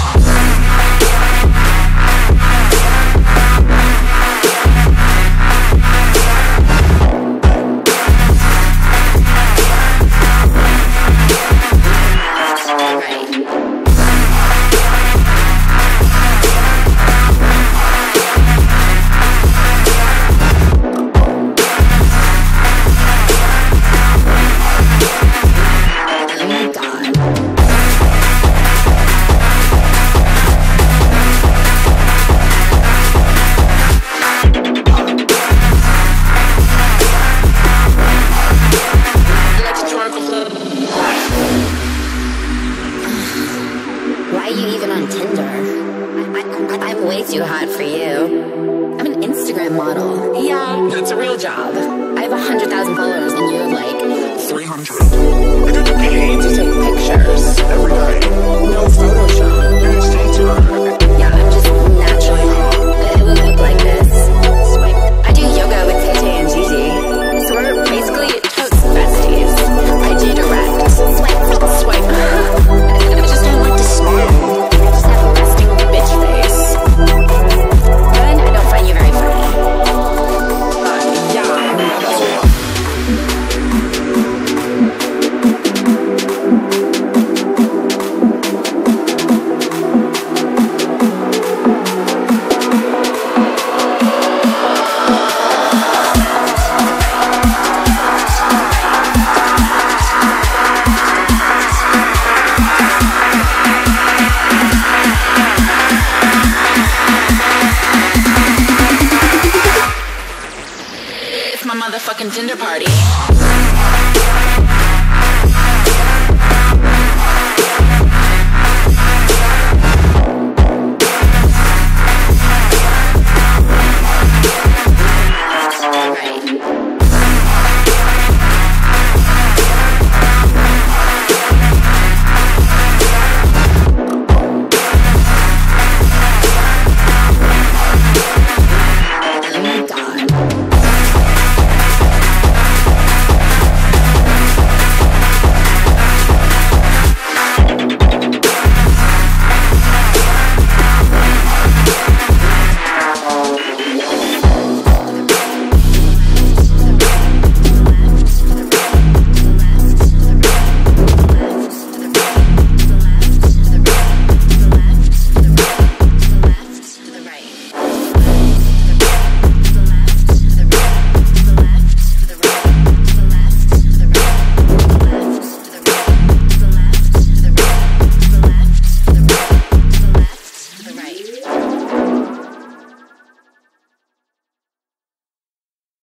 Why are you even on Tinder? I'm way too hot for you. I'm an Instagram model. Yeah, that's a real job. I have 100,000 followers and you have like 300. I get paid to take pictures. every day. No Photoshop. It's filter. Yeah, I'm just naturally hot. It would look like this. I do yoga with Tay Tay and Gigi. So we're basically totes besties. I do direct. Swipe. I just don't like to smile. I just have a resting bitch face. And I don't find you very funny. It's my motherfucking Tinder party.